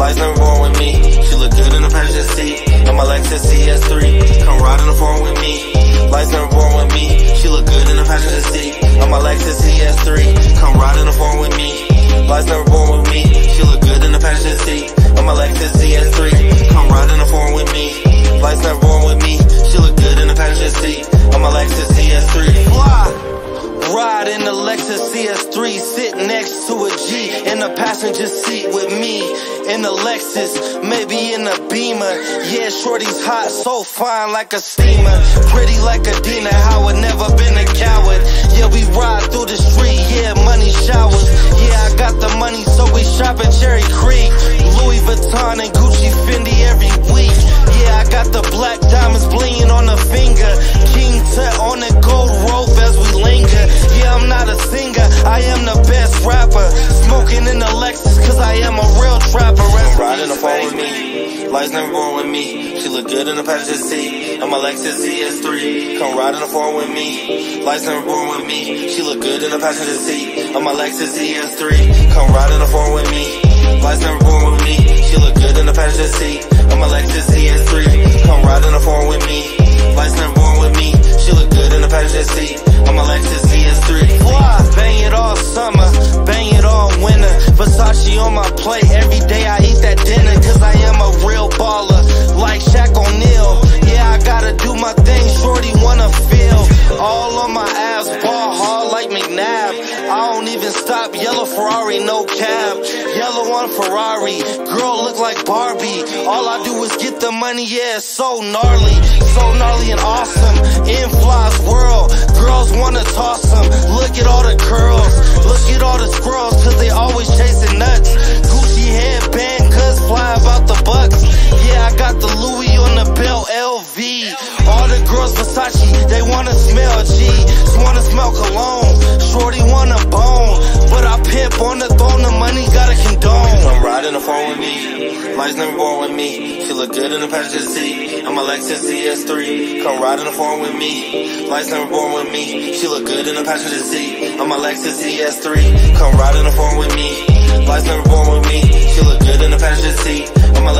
Lights never born with me. She look good in the passenger seat. On my Lexus CS3. Come ride in the phone with me. Lights never born with me. She look good in the passenger seat. On my Lexus CS3. Come ride in the phone with me. Lights never born with me. She look good in the passenger seat. On my Lexus CS3. Come ride in the phone with me. Lights never born with me. She look good in the passenger seat. On my Lexus CS3. Fly. Ride in the Lexus CS3, sit next to a G in the passenger seat with me. In the Lexus, maybe in a Beamer. Yeah, shorty's hot, so fine like a steamer. Pretty like a Dina, Howard, never been a coward. Yeah, we ride through the street, yeah, money showers. Yeah, I got the money, so we shop at Cherry Creek. Louis Vuitton and Gucci Fendi every week. Yeah, I got the black diamonds blinging on the finger. King Tut on the gold rope as we linger. Yeah, I'm not a singer, I am the best rapper. Smoking in the Lexus, cause I am a real trapper. Ride in the phone with me, lights never born with me. She look good in the passenger seat, on my Lexus CS3. Come ride in the phone with me, lights never born with me. She look good in the passenger seat, on my Lexus CS3. Come ride in the phone with me, lights never born with me. She look good in the passenger seat, on my Lexus CS3. Come ride in the phone with me, lights never born with me. She look good in the passenger seat, on my Lexus CS3. Fly, bang it all summer, bang it all winter. Versace on my plate, every day I eat that dinner. Cause I am a real baller, like Shaq O'Neal. Yeah, I gotta do my thing, shorty wanna feel. All on my ass, ball hard like McNabb. I don't even stop, yellow Ferrari, no cab. Yellow on Ferrari, girl look like Barbie. All I do is get the money, yeah, it's so gnarly and awesome. In Fly's world, girls wanna toss them. Look at all the curls, look at all the squirrels, cause they always chasing nuts. Gucci headband, cause Fly about the bucks. Yeah, I got the Louis on the belt, LV. All the girls Versace, they wanna smell G. Just wanna smell cologne, shorty wanna bone. But I pimp on the throne, the money gotta condone. Come ride in the phone with me, lights never born with me. She look good in the passenger seat, on my Lexus CS3. Come ride in the phone with me, lights never born with me. She look good in the passenger seat, on my Lexus CS3. Come ride in the phone with me, lights never born with me. She look good in the passenger seat, on my